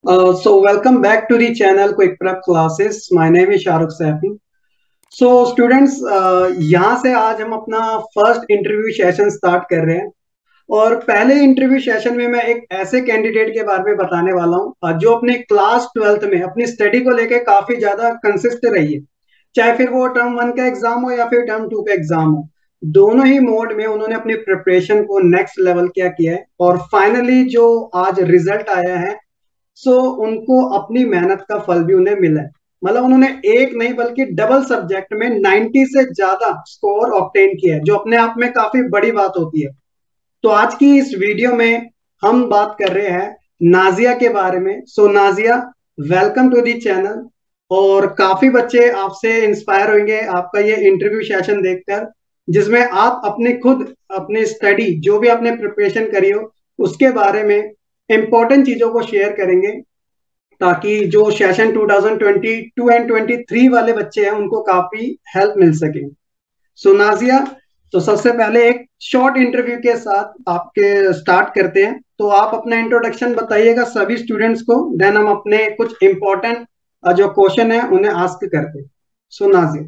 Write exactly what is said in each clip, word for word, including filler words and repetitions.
Uh, so welcome back to the channel Quick Prep Classes. My name is Shahrukh Saifi. So students, uh, यहाँ से आज हम अपना first interview session start कर रहे हैं और पहले इंटरव्यू सेशन में मैं एक ऐसे कैंडिडेट के बारे में बताने वाला हूँ uh, जो अपने क्लास ट्वेल्थ में अपनी स्टडी को लेके काफी ज्यादा कंसिस्ट रही है। चाहे फिर वो टर्म वन का एग्जाम हो या फिर टर्म टू का एग्जाम हो, दोनों ही मोड में उन्होंने अपनी प्रिपरेशन को नेक्स्ट लेवल क्या किया है और फाइनली जो आज रिजल्ट आया है, सो उनको अपनी मेहनत का फल भी उन्हें मिला है। मतलब उन्होंने एक नहीं बल्कि डबल सब्जेक्ट में नब्बे से ज्यादा स्कोर ऑब्टेन किया है, जो अपने आप में काफी बड़ी बात होती है। तो आज की इस वीडियो में हम बात कर रहे हैं नाजिया के बारे में। So Nazia, welcome to the channel. और काफी बच्चे आपसे इंस्पायर होंगे आपका ये इंटरव्यू सेशन देखकर, जिसमें आप अपने खुद अपने स्टडी जो भी आपने प्रिपरेशन करी हो उसके बारे में इंपॉर्टेंट चीजों को शेयर करेंगे, ताकि जो session two thousand twenty two and twenty three वाले बच्चे हैं उनको काफी हेल्प मिल सके। सो नाजिया, तो सबसे पहले एक शॉर्ट इंटरव्यू के साथ आपके स्टार्ट करते हैं। तो आप अपना इंट्रोडक्शन बताइएगा सभी स्टूडेंट्स को, देन हम अपने कुछ इंपॉर्टेंट जो क्वेश्चन है उन्हें आस्क करते हैं। सो नाजिया।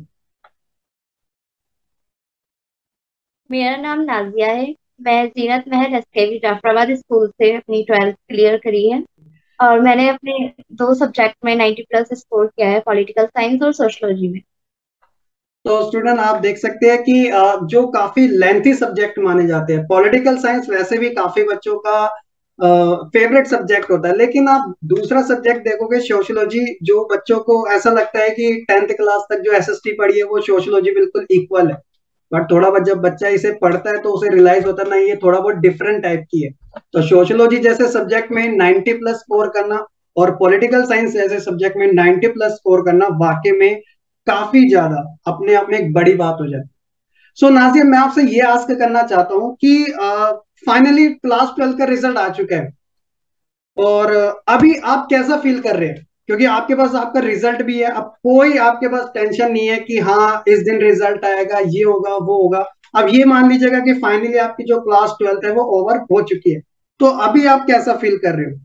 मेरा नाम नाजिया है। मैं जीनत महल एसकेवी जाफराबाद स्कूल से अपनी ट्वेल्थ क्लियर करी है और मैंने अपने दो सब्जेक्ट में नब्बे प्लस स्कोर किया है, पॉलिटिकल साइंस और सोशोलॉजी में। तो स्टूडेंट आप देख सकते हैं कि अ, जो काफी लेंथी सब्जेक्ट माने जाते हैं, पॉलिटिकल साइंस वैसे भी काफी बच्चों का फेवरेट सब्जेक्ट होता है, लेकिन आप दूसरा सब्जेक्ट देखोगे सोशियोलॉजी, जो बच्चों को ऐसा लगता है कि टेंथ क्लास तक जो एसएसटी पढ़ी है वो सोशियोलॉजी बिल्कुल इक्वल है। बट थोड़ा बहुत जब बच्चा इसे पढ़ता है तो उसे रियलाइज होता है नहीं, ये थोड़ा बहुत डिफरेंट टाइप की है। तो सोशियोलॉजी जैसे सब्जेक्ट में नब्बे प्लस स्कोर करना और पॉलिटिकल साइंस जैसे सब्जेक्ट में नब्बे प्लस स्कोर करना वाकई में काफी ज्यादा अपने आप में एक बड़ी बात हो जाती है। सो नाजिया, मैं आपसे ये आस्क करना चाहता हूँ कि फाइनली क्लास ट्वेल्थ का रिजल्ट आ चुका है और अभी आप कैसा फील कर रहे हैं, क्योंकि आपके पास आपका रिजल्ट भी है। अब कोई आपके पास टेंशन नहीं है कि हाँ इस दिन रिजल्ट आएगा, ये होगा वो होगा। अब ये मान लीजिएगा कि फाइनली आपकी जो क्लास ट्वेल्थ है वो ओवर हो चुकी है, तो अभी आप कैसा फील कर रहे हो?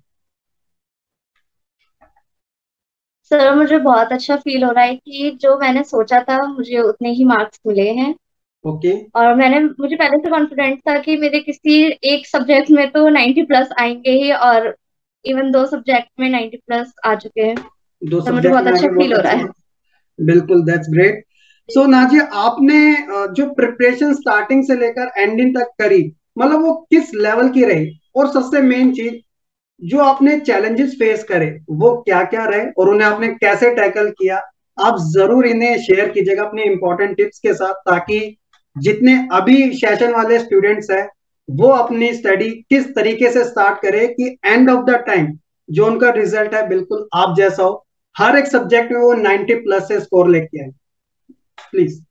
सर, मुझे बहुत अच्छा फील हो रहा है कि जो मैंने सोचा था मुझे उतने ही मार्क्स मिले हैं। ओके। और मैंने मुझे पहले से कॉन्फिडेंस था कि मेरे किसी एक सब्जेक्ट में तो नब्बे प्लस आएंगे ही, और इवन दो सब्जेक्ट में नब्बे प्लस आ चुके हैं। दो तो मुझे सब्जेक्ट बहुत में अच्छा आगे, फील बहुत हो रहा अच्छी है। बात। बिल्कुल, दैट्स ग्रेट। सो नाजिया, आपने अ, जो प्रिपरेशन स्टार्टिंग से लेकर एंडिंग तक करी, मतलब वो किस लेवल की रही, और सबसे मेन चीज जो आपने चैलेंजेस फेस करे वो क्या क्या रहे और उन्हें आपने कैसे टैकल किया, आप जरूर इन्हें शेयर कीजिएगा अपने इंपॉर्टेंट टिप्स के साथ, ताकि जितने अभी सेशन वाले स्टूडेंट्स हैं वो अपनी स्टडी किस तरीके से स्टार्ट करें कि एंड ऑफ द टाइम जो उनका रिजल्ट है बिल्कुल आप जैसा हो, हर एक सब्जेक्ट में वो नब्बे प्लस से स्कोर लेके आए। प्लीज।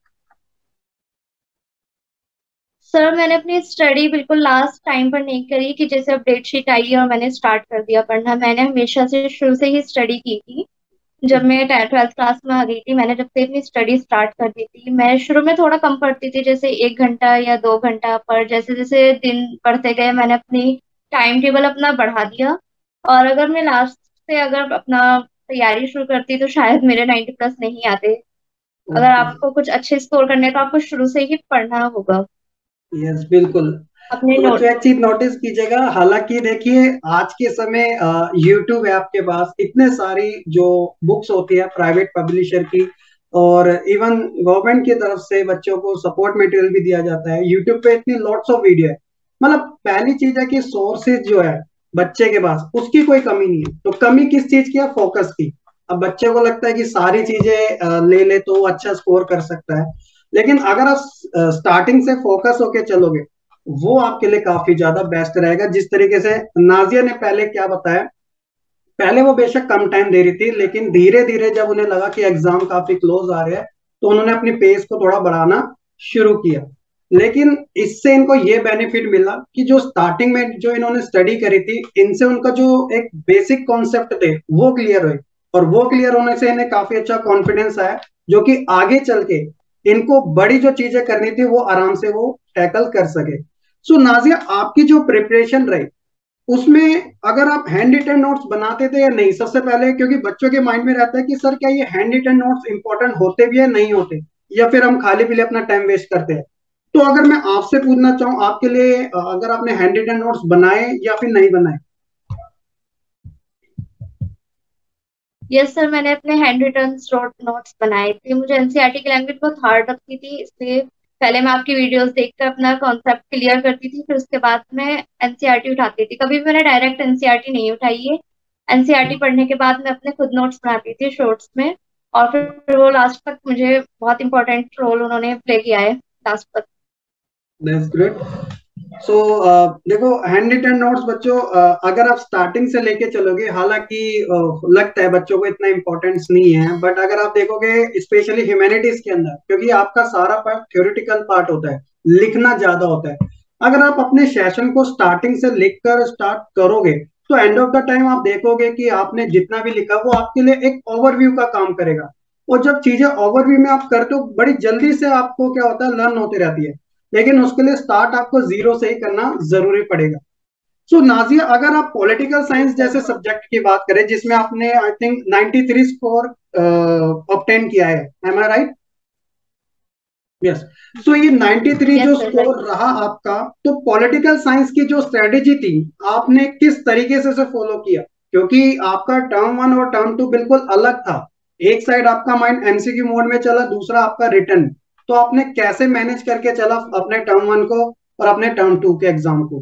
सर, मैंने अपनी स्टडी बिल्कुल लास्ट टाइम पर नहीं करी कि जैसे अपडेट शीट आई और मैंने स्टार्ट कर दिया पढ़ना। मैंने हमेशा से शुरू से ही स्टडी की थी। जब मैं ट्वेल्थ क्लास में आ गई थी, मैंने जब से अपनी स्टडी स्टार्ट कर दी थी। मैं शुरू में थोड़ा कम पढ़ती थी, जैसे एक घंटा या दो घंटा, पर जैसे जैसे दिन बढ़ते गए मैंने अपनी टाइम टेबल अपना बढ़ा दिया। और अगर मैं लास्ट से अगर अपना तैयारी शुरू करती तो शायद मेरे नब्बे प्लस नहीं आते। अगर ओके। आपको कुछ अच्छे स्कोर करने तो आपको शुरू से ही पढ़ना होगा यस, बिल्कुल। अपने तो बच्चों नोट। एक चीज नोटिस कीजिएगा, हालांकि देखिए आज के समय यूट्यूब है आपके पास, इतने सारी जो बुक्स होती है प्राइवेट पब्लिशर की और इवन गवर्नमेंट की तरफ से बच्चों को सपोर्ट मटेरियल भी दिया जाता है। यूट्यूब पे इतनी लॉट्स ऑफ वीडियो है। मतलब पहली चीज है कि सोर्सेज जो है बच्चे के पास उसकी कोई कमी नहीं है। तो कमी किस चीज की है? फोकस की। अब बच्चे को लगता है कि सारी चीजें अ, ले ले तो वो अच्छा स्कोर कर सकता है, लेकिन अगर आप स्टार्टिंग से फोकस होके चलोगे वो आपके लिए काफी ज्यादा बेस्ट रहेगा। जिस तरीके से नाजिया ने पहले क्या बताया, पहले वो बेशक कम टाइम दे रही थी, लेकिन धीरे धीरे जब उन्हें लगा कि एग्जाम काफी क्लोज आ रहे हैं तो उन्होंने अपनी पेस को थोड़ा बढ़ाना शुरू किया। लेकिन इससे इनको ये बेनिफिट मिला कि जो स्टार्टिंग में जो इन्होंने स्टडी करी थी, इनसे उनका जो एक बेसिक कॉन्सेप्ट थे वो क्लियर हुए, और वो क्लियर होने से इन्हें काफी अच्छा कॉन्फिडेंस आया, जो कि आगे चल के इनको बड़ी जो चीजें करनी थी वो आराम से वो टैकल कर सके। सो नाजिया, आपकी जो प्रिपरेशन रही उसमें अगर आप हैंड रिटन नोट्स बनाते थे या नहीं, सबसे पहले, क्योंकि बच्चों के माइंड में रहता है कि सर क्या ये हैंड रिटन नोट्स इंपॉर्टेंट होते भी है नहीं होते, या फिर हम खाली पीले अपना टाइम वेस्ट करते हैं। तो अगर मैं आपसे पूछना चाहूँ आपके लिए, अगर आपने हैंड रिटन नोट्स बनाए या फिर नहीं बनाए? यस सर, मैंने अपने हैंड रिटन नोट्स बनाए थे। मुझे एनसीईआरटी की लैंग्वेज बहुत हार्ड लगती थी, इसलिए पहले मैं आपकी वीडियोस देखकर अपना कॉन्सेप्ट क्लियर करती थी, फिर उसके बाद मैं एनसीईआरटी उठाती थी। कभी भी मैंने डायरेक्ट एनसीईआरटी नहीं उठाई है। एनसीईआरटी पढ़ने के बाद मैं अपने खुद नोट्स बनाती थी शॉर्ट्स में, और फिर वो लास्ट तक मुझे बहुत इंपॉर्टेंट रोल उन्होंने प्ले किया है लास्ट तक। That's great. सो देखो, हैंड रिटन नोट्स बच्चों, uh, अगर आप स्टार्टिंग से लेके चलोगे, हालांकि uh, लगता है बच्चों को इतना इंपॉर्टेंस नहीं है, बट अगर आप देखोगे स्पेशली ह्यूमैनिटीज के अंदर, क्योंकि आपका सारा पार्ट थ्योरेटिकल पार्ट होता है, लिखना ज्यादा होता है। अगर आप अपने सेशन को स्टार्टिंग से लिखकर स्टार्ट करोगे तो एंड ऑफ द टाइम आप देखोगे कि आपने जितना भी लिखा वो आपके लिए एक ओवरव्यू का काम करेगा। और जब चीजें ओवरव्यू में आप करते हो, बड़ी जल्दी से आपको क्या होता है, लर्न होती रहती है। लेकिन उसके लिए स्टार्ट आपको जीरो से ही करना जरूरी पड़ेगा। सो so, नाजिया, अगर आप पॉलिटिकल साइंस जैसे सब्जेक्ट की बात करें जिसमें आपने I think ninety three score obtain किया है, am I right? Yes. So ये नाइंटी थ्री जो यस सर, स्कोर रहा आपका, तो पॉलिटिकल साइंस की जो स्ट्रेटेजी थी आपने किस तरीके से फॉलो किया? क्योंकि आपका टर्म वन और टर्म टू बिल्कुल अलग था। एक साइड आपका माइंड एमसीक्यू मोड में चला, दूसरा आपका रिटर्न। तो आपने कैसे मैनेज करके चला अपने टर्म वन को और अपने टर्म टू के एग्जाम को?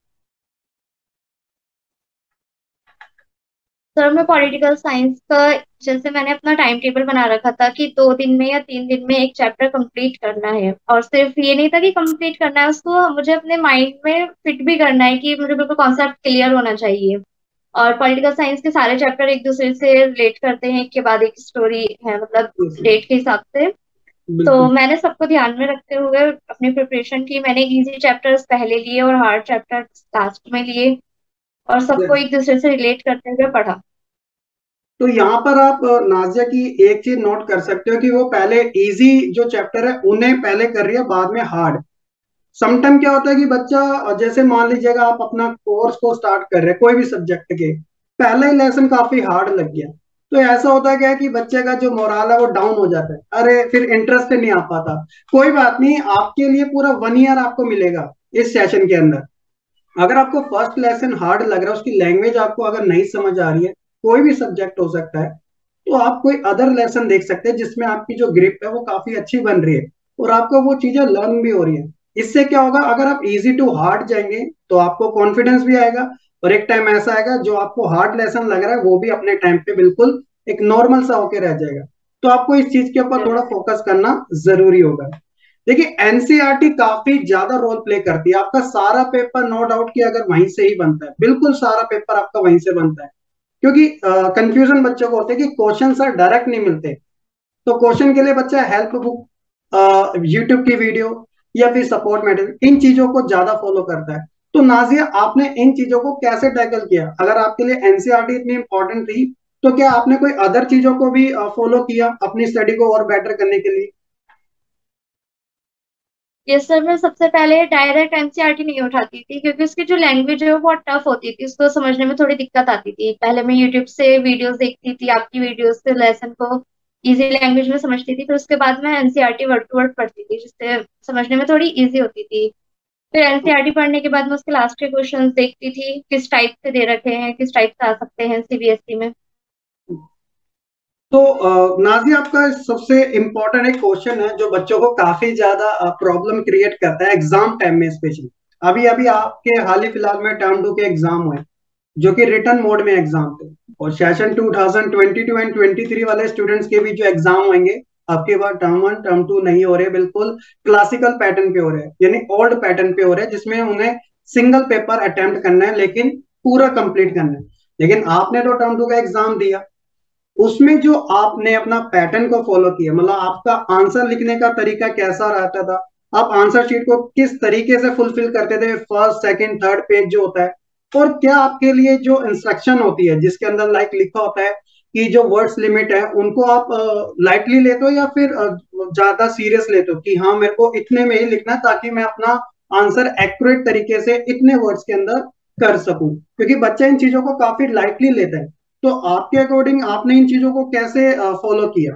सर मैं पॉलिटिकल साइंस का, जैसे मैंने अपना टाइम टेबल बना रखा था कि दो दिन में या तीन दिन में एक चैप्टर कंप्लीट करना है, और सिर्फ ये नहीं था कि कंप्लीट करना है उसको, मुझे अपने माइंड में फिट भी करना है कि मुझे बिल्कुल कॉन्सेप्ट क्लियर होना चाहिए। और पॉलिटिकल साइंस के सारे चैप्टर एक दूसरे से रिलेट करते हैं, एक के बाद एक स्टोरी है, मतलब डेट के हिसाब से। तो बिल्कुल। मैंने सबको ध्यान में रखते हुए अपनी प्रिपरेशन की। मैंने इजी चैप्टर्स पहले लिए और हार्ड चैप्टर्स लास्ट में लिए, और सबको एक दूसरे से रिलेट करते हुए पढ़ा। तो यहाँ पर आप अ, नाजिया की एक चीज नोट कर सकते हो कि वो पहले इजी जो चैप्टर है उन्हें पहले कर रही है, बाद में हार्ड। समटाइम क्या होता है कि बच्चा अ, जैसे मान लीजिएगा आप अपना कोर्स को स्टार्ट कर रहे हैं कोई भी सब्जेक्ट के, पहला ही लेसन काफी हार्ड लग गया, तो ऐसा होता है क्या कि बच्चे का जो मोराल है वो डाउन हो जाता है, अरे फिर इंटरेस्ट नहीं आ पाता। कोई बात नहीं, आपके लिए पूरा वन ईयर आपको मिलेगा इस सेशन के अंदर। अगर आपको फर्स्ट लेसन हार्ड लग रहा है, उसकी लैंग्वेज आपको अगर नहीं समझ आ रही है, कोई भी सब्जेक्ट हो सकता है, तो आप कोई अदर लेसन देख सकते हैं जिसमें आपकी जो ग्रिप है वो काफी अच्छी बन रही है और आपको वो चीजें लर्न भी हो रही है। इससे क्या होगा, अगर आप इजी टू हार्ड जाएंगे तो आपको कॉन्फिडेंस भी आएगा, और एक टाइम ऐसा आएगा जो आपको हार्ड लेसन लग रहा है वो भी अपने टाइम पे बिल्कुल एक नॉर्मल सा होके रह जाएगा। तो आपको इस चीज के ऊपर थोड़ा फोकस करना जरूरी होगा। देखिए, एनसीईआरटी काफी ज्यादा रोल प्ले करती है, आपका सारा पेपर नो डाउट कि अगर वहीं से ही बनता है, बिल्कुल सारा पेपर आपका वहीं से बनता है। क्योंकि कंफ्यूजन uh, बच्चों को होते हैं कि क्वेश्चन सर डायरेक्ट नहीं मिलते, तो क्वेश्चन के लिए बच्चा हेल्प बुक, यूट्यूब की वीडियो या फिर सपोर्ट मटेरियल, इन चीजों को ज्यादा फॉलो करता है। तो नाजिया, आपने इन चीजों को कैसे टैकल किया? अगर आपके लिए एनसीईआरटी इतनी इंपॉर्टेंट थी तो क्या आपने कोई अदर चीजों को भी फॉलो uh, किया अपनी स्टडी को और बेटर करने के लिए? यस सर, मैं सबसे पहले डायरेक्ट एनसीईआरटी नहीं उठाती थी, क्योंकि उसकी जो लैंग्वेज है वो बहुत टफ होती थी, उसको समझने में थोड़ी दिक्कत आती थी। पहले मैं यूट्यूब से वीडियोस देखती थी, आपकी वीडियोस से लेसन को इजी लैंग्वेज में समझती थी, फिर उसके बाद मैं एनसीईआरटी वर्ड टू वर्ड पढ़ती थी, जिससे समझने में थोड़ी इजी होती थी। फिर एनसीईआरटी पढ़ने के बाद मैं उसके लास्ट के क्वेश्चन देखती थी, किस टाइप से दे रखे हैं, किस टाइप से आ सकते हैं सीबीएसई में। तो अ, नाज़िया, आपका सबसे इम्पोर्टेंट एक क्वेश्चन है जो बच्चों को काफी ज्यादा प्रॉब्लम क्रिएट करता है एग्जाम टाइम में स्पेशली। अभी अभी आपके हाल ही फिलहाल में टर्म टू के एग्जाम हुए जो कि रिटर्न मोड में एग्जाम थे, और session two thousand twenty two and twenty three वाले स्टूडेंट्स के भी जो एग्जाम होंगे आपके बाद टर्म वन टर्म टू नहीं हो रहे, बिल्कुल क्लासिकल पैटर्न पे हो रहे हैं, यानी ओल्ड पैटर्न पे हो रहे हैं, जिसमें उन्हें सिंगल पेपर अटेम्प्ट करना है लेकिन पूरा कंप्लीट करना है। लेकिन आपने तो टर्म टू का एग्जाम दिया, उसमें जो आपने अपना पैटर्न को फॉलो किया, मतलब आपका आंसर लिखने का तरीका कैसा रहता था, आप आंसर शीट को किस तरीके से फुलफिल करते थे, फर्स्ट सेकंड थर्ड पेज जो होता है, और क्या आपके लिए जो इंस्ट्रक्शन होती है जिसके अंदर लाइक लिखा होता है कि जो वर्ड्स लिमिट है उनको आप लाइटली लेते हो या फिर अ, ज्यादा सीरियस लेते हो कि हाँ मेरे को इतने में ही लिखना है ताकि मैं अपना आंसर एक्यूरेट तरीके से इतने वर्ड्स के अंदर कर सकूं, क्योंकि बच्चा इन चीजों को काफी लाइटली लेता है। तो आपके अकॉर्डिंग आपने इन चीजों को कैसे फॉलो किया?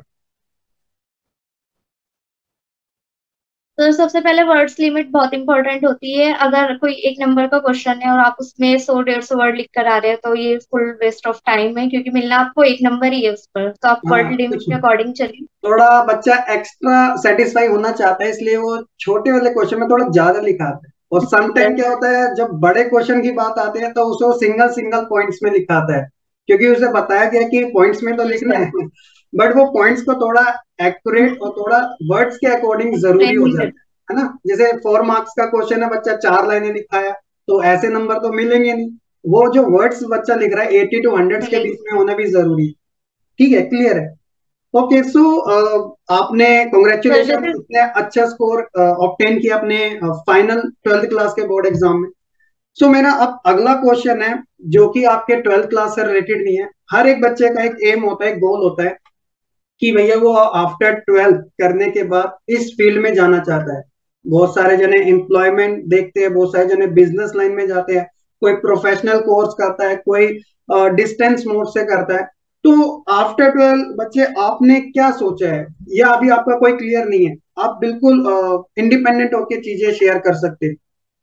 तो सबसे पहले वर्ड्स लिमिट बहुत इंपॉर्टेंट होती है। अगर कोई एक नंबर का क्वेश्चन है और आप उसमें सौ डेढ़ सौ वर्ड लिख कर आ रहे हैं तो ये फुल वेस्ट ऑफ टाइम है, क्योंकि मिलना आपको एक नंबर ही है उस पर। तो आप वर्ड हाँ, लिमिट कुछ के अकॉर्डिंग चलिए। थोड़ा बच्चा एक्स्ट्रा सेटिस्फाई होना चाहता है, इसलिए वो छोटे वाले क्वेश्चन में थोड़ा ज्यादा लिखाता है। और सम टाइम क्या होता है, जब बड़े क्वेश्चन की बात आती है तो उसको सिंगल सिंगल पॉइंट्स में लिखाता है, क्योंकि उसे बताया गया कि पॉइंट्स में तो लिखना है। बट वो पॉइंट्स को थोड़ा एक्यूरेट और थोड़ा वर्ड्स के अकॉर्डिंग जरूरी एक्सप्लेन हो नहीं जाता करते। है है ना? जैसे फोर मार्क्स का क्वेश्चन है, बच्चा चार लाइनें लिखाया, तो ऐसे नंबर तो मिलेंगे नहीं। वो जो वर्ड्स बच्चा लिख रहा है एटी टू हंड्रेड के बीच में होना भी जरूरी है। ठीक है, क्लियर है। ओके, सो आपने सर कॉन्ग्रेचुलेशन जैसे इतने अच्छा स्कोर ऑब्टेन किया अपने फाइनल ट्वेल्थ क्लास के बोर्ड एग्जाम में। सो so, मेरा अब अगला क्वेश्चन है, जो कि आपके ट्वेल्थ क्लास से रिलेटेड नहीं है। हर एक बच्चे का एक एम होता है, एक गोल होता है कि भैया वो आफ्टर ट्वेल्थ करने के बाद इस फील्ड में जाना चाहता है। बहुत सारे जने एम्प्लॉयमेंट देखते हैं, बहुत सारे जने बिजनेस लाइन में जाते हैं, कोई प्रोफेशनल कोर्स करता है, कोई डिस्टेंस मोड से करता है। तो आफ्टर ट्वेल्थ बच्चे आपने क्या सोचा है, या अभी आपका कोई क्लियर नहीं है? आप बिल्कुल इंडिपेंडेंट होकर चीजें शेयर कर सकते हैं।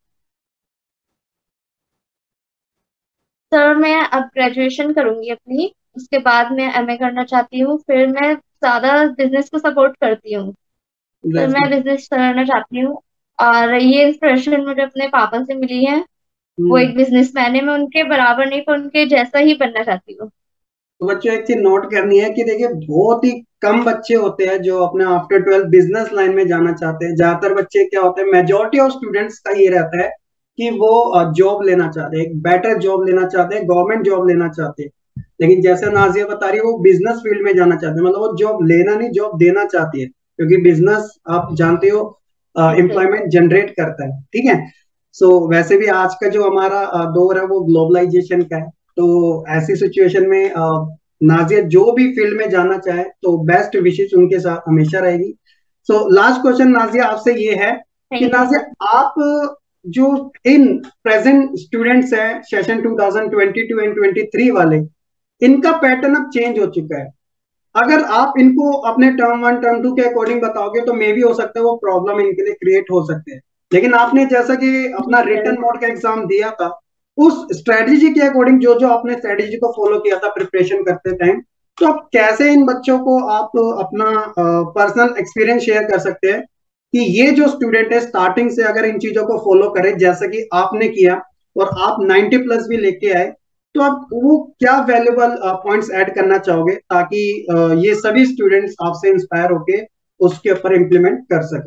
सर मैं अब ग्रेजुएशन करूंगी अपनी, उसके बाद मैं एमए करना चाहती हूँ। फिर मैं ज्यादा बिजनेस को सपोर्ट करती हूँ, फिर That's मैं good. बिजनेस करना चाहती हूँ। और ये इंस्पिरेशन मुझे अपने पापा से मिली है। वो हम्म। एक बिजनेसमैन है, मैं उनके बराबर नहीं पर उनके जैसा ही बनना चाहती हूँ। तो बच्चों एक चीज नोट करनी है कि देखिए, बहुत ही कम बच्चे होते हैं जो अपने आफ्टर ट्वेल्थ बिजनेस लाइन में जाना चाहते हैं। ज्यादातर बच्चे क्या होते हैं, मेजोरिटी ऑफ स्टूडेंट्स का ये रहता है कि वो जॉब लेना चाहते हैं, एक बेटर जॉब लेना चाहते हैं, गवर्नमेंट जॉब लेना चाहते हैं। लेकिन जैसे नाजिया बता रही है, वो बिजनेस फील्ड में जाना चाहते हैं, मतलब वो जॉब लेना नहीं, जॉब देना चाहती है, क्योंकि बिजनेस आप जानते हो एम्प्लॉयमेंट जनरेट करता है। ठीक है। सो so, वैसे भी आज का जो हमारा अ, दौर है वो ग्लोबलाइजेशन का है। तो ऐसी सिचुएशन में अ, नाजिया जो भी फील्ड में जाना चाहे तो बेस्ट विशेष उनके साथ हमेशा रहेगी। सो लास्ट क्वेश्चन नाजिया आपसे ये है कि थैंक यू सर। नाजिया, आप जो इन प्रेजेंट स्टूडेंट्स हैं session twenty twenty two and twenty three वाले, इनका पैटर्न अब चेंज हो चुका है। अगर आप इनको अपने टर्म वन टर्म टू के अकॉर्डिंग बताओगे तो मे भी हो सकता है वो प्रॉब्लम इनके लिए क्रिएट हो सकते हैं। लेकिन आपने जैसा कि जी अपना सर। रिटन मोड का एग्जाम दिया था, उस स्ट्रेटेजी के अकॉर्डिंग जो जो आपने स्ट्रेटेजी को फॉलो किया था प्रिपरेशन करते टाइम, तो आप कैसे इन बच्चों को आप अपना पर्सनल एक्सपीरियंस शेयर कर सकते हैं कि ये जो स्टूडेंट है स्टार्टिंग से अगर इन चीजों को फॉलो करे जैसा कि आपने किया, और आप नाइंटी प्लस भी लेके आए, तो आप वो क्या वैल्यूबल पॉइंट्स ऐड करना चाहोगे ताकि अ, ये सभी स्टूडेंट्स आपसे इंस्पायर होके उसके ऊपर इम्प्लीमेंट कर सके?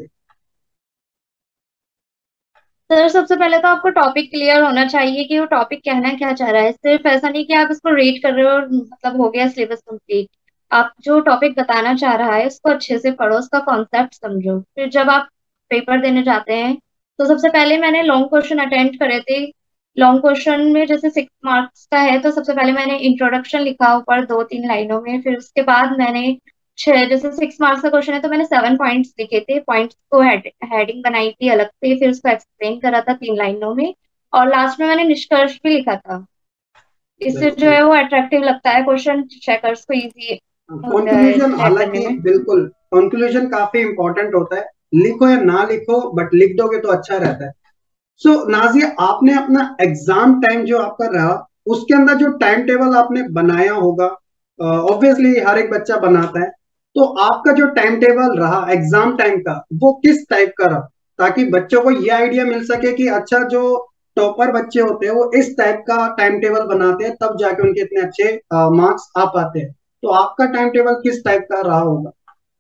सर सबसे पहले तो आपको टॉपिक क्लियर होना चाहिए कि वो टॉपिक कहना क्या चाह रहा है। सिर्फ ऐसा नहीं कि आप उसको रीड कर रहे हो और मतलब हो गया सिलेबस कंप्लीट। आप जो टॉपिक बताना चाह रहा है उसको अच्छे से पढ़ो, उसका कॉन्सेप्ट समझो। फिर जब आप पेपर देने जाते हैं तो सबसे पहले मैंने लॉन्ग क्वेश्चन अटेम्प्ट करे थे। लॉन्ग क्वेश्चन में जैसे सिक्स मार्क्स का है तो सबसे पहले मैंने इंट्रोडक्शन लिखा ऊपर दो तीन लाइनों में। फिर उसके बाद मैंने छह, जैसे सिक्स मार्क्स का क्वेश्चन है तो मैंने सेवन पॉइंट्स लिखे थे, पॉइंट्स को हेड हेडिंग बनाई थी अलग से, फिर उसको एक्सप्लेन करा था तीन लाइनों में। और लास्ट में मैंने निष्कर्ष भी लिखा था। इससे जो है वो अट्रैक्टिव लगता है, क्वेश्चन चेकर्स को इजी होता है कंक्लूजन, चेक करने हालांकि में। बिल्कुल कंक्लूजन काफी इंपॉर्टेंट होता है। लिखो या ना लिखो, बट लिख दोगे तो अच्छा रहता है। सो so, नाजिया, आपने अपना एग्जाम टाइम जो आपका रहा, उसके अंदर जो टाइम टेबल आपने बनाया होगा, ऑब्वियसली uh, हर एक बच्चा बनाता है, तो आपका जो टाइम टेबल रहा एग्जाम टाइम का, वो किस टाइप का रहा, ताकि बच्चों को ये आइडिया मिल सके कि अच्छा, जो टॉपर बच्चे होते हैं वो इस टाइप का टाइम टेबल बनाते हैं, तब जाके उनके इतने अच्छे मार्क्स आ पाते हैं। तो आपका टाइम टेबल किस टाइप का रहा होगा?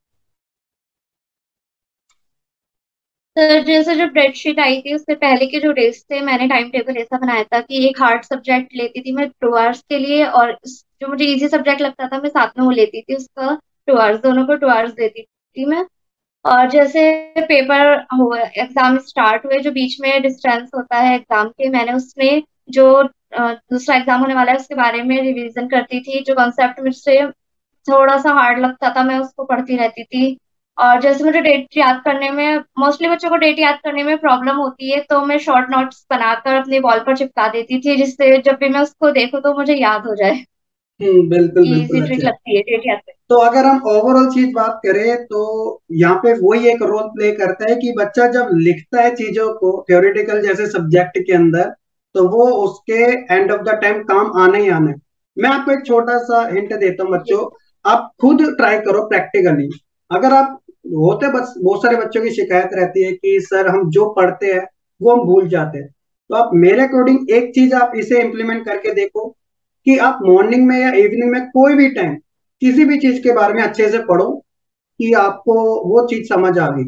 सर जैसे जब डेटशीट आई थी उससे पहले के जो डेज थे मैंने टाइम टेबल ऐसा बनाया था कि एक हार्ड सब्जेक्ट लेती थी मैं टू आवर्स के लिए, और इस- जो मुझे इजी सब्जेक्ट लगता था मैं साथ में वो लेती थी, उसका टू आवर्स, दोनों को टू आवर्स देती थी मैं। और जैसे पेपर हुआ, एग्जाम स्टार्ट हुए, जो बीच में डिस्टेंस होता है एग्जाम के, मैंने उसमें जो अ, दूसरा एग्जाम होने वाला है उसके बारे में रिवीजन करती थी। जो कॉन्सेप्ट मुझसे थोड़ा सा हार्ड लगता था मैं उसको पढ़ती रहती थी। और जैसे मुझे डेट याद करने में, मोस्टली बच्चों को डेट याद करने में प्रॉब्लम होती है, तो मैं शॉर्ट नोट्स बनाकर अपनी वॉल पर चिपका देती थी, जिससे जब भी मैं उसको देखूं तो मुझे याद हो जाए। हम्म, बिल्कुल इजी बिल्कुल ट्रिक अच्छा। लगती है डेट याद करने तो अगर हम ओवरऑल चीज बात करें तो यहाँ पे वही एक रोल प्ले करता है कि बच्चा जब लिखता है चीजों को थ्योरेटिकल जैसे सब्जेक्ट के अंदर, तो वो उसके एंड ऑफ द टाइम काम आना ही आना है। मैं आपको एक छोटा सा हिंट देता हूँ में। जी। बच्चों, आप खुद ट्राई करो प्रैक्टिकली। अगर आप होते बस बहुत सारे बच्चों की शिकायत रहती है कि सर हम जो पढ़ते हैं वो हम भूल जाते हैं, तो आप मेरे अकॉर्डिंग एक चीज आप इसे इम्प्लीमेंट करके देखो कि आप मॉर्निंग में या इवनिंग में कोई भी टाइम किसी भी चीज के बारे में अच्छे से पढ़ो कि आपको वो चीज समझ आ गई।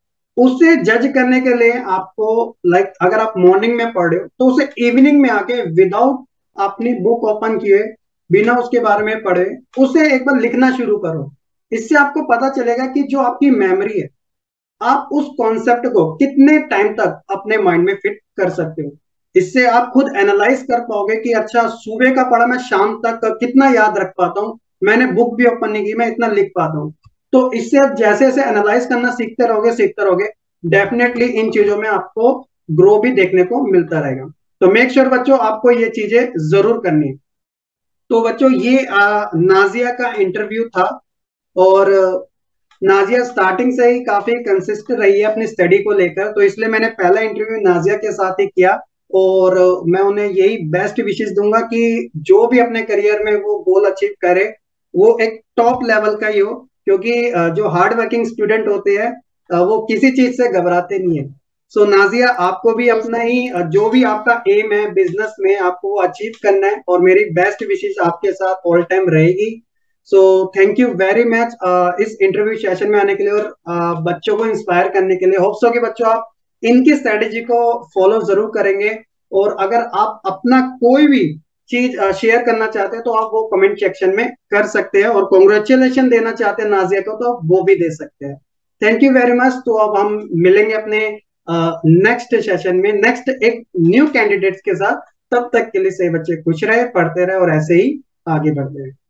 उसे जज करने के लिए आपको लाइक अगर आप मॉर्निंग में पढ़ रहे हो तो उसे इवनिंग में आके विदाउट अपनी बुक ओपन किए, बिना उसके बारे में पढ़े, उसे एक बार लिखना शुरू करो। इससे आपको पता चलेगा कि जो आपकी मेमोरी है, आप उस कॉन्सेप्ट को कितने टाइम तक अपने माइंड में फिट कर सकते हो। इससे आप खुद एनालाइज कर पाओगे कि अच्छा सुबह का पढ़ा मैं शाम तक कितना याद रख पाता हूँ, मैंने बुक भी ओपन नहीं की मैं इतना लिख पाता हूँ। तो इससे आप जैसे जैसे एनालाइज करना सीखते रहोगे सीखते रहोगे, डेफिनेटली इन चीजों में आपको ग्रो भी देखने को मिलता रहेगा। तो मेक श्योर बच्चों आपको ये चीजें जरूर करनी है। तो बच्चों ये आ, नाजिया का इंटरव्यू था। और नाजिया स्टार्टिंग से ही काफी कंसिस्टेंट रही है अपनी स्टडी को लेकर, तो इसलिए मैंने पहला इंटरव्यू नाजिया के साथ ही किया। और मैं उन्हें यही बेस्ट विशेष दूंगा कि जो भी अपने करियर में वो गोल अचीव करे वो एक टॉप लेवल का ही हो, क्योंकि जो हार्ड वर्किंग स्टूडेंट होते हैं वो किसी चीज से घबराते नहीं है। सो नाजिया आपको भी अपना ही जो भी आपका एम है बिजनेस में आपको वो अचीव करना है, और मेरी बेस्ट विशेष आपके साथ ऑल टाइम रहेगी। So thank you very much इस इंटरव्यू सेशन में आने के लिए और uh, बच्चों को इंस्पायर करने के लिए। होप सो कि बच्चों आप इनकी स्ट्रेटेजी को फॉलो जरूर करेंगे। और अगर आप अपना कोई भी चीज शेयर uh, करना चाहते हैं तो आप वो कमेंट सेक्शन में कर सकते हैं, और कॉन्ग्रेचुलेशन देना चाहते हैं नाजिया को तो आप वो भी दे सकते हैं। Thank you very much. तो अब हम मिलेंगे अपने नेक्स्ट uh, सेशन में नेक्स्ट एक न्यू कैंडिडेट्स के साथ। तब तक के लिए सही बच्चे खुश रहे, पढ़ते रहे और ऐसे ही आगे बढ़ते रहे।